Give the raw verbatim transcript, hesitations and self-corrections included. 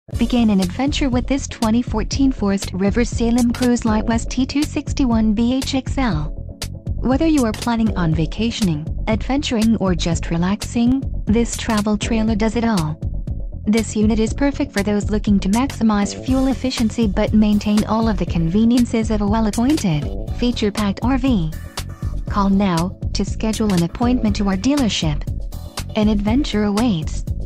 Begin an adventure with this twenty fourteen Forest River Salem Cruise Lite West T two sixty-one B H X L. Whether you are planning on vacationing, adventuring or just relaxing, this travel trailer does it all. This unit is perfect for those looking to maximize fuel efficiency but maintain all of the conveniences of a well-appointed, feature-packed R V. Call now to schedule an appointment to our dealership. An adventure awaits.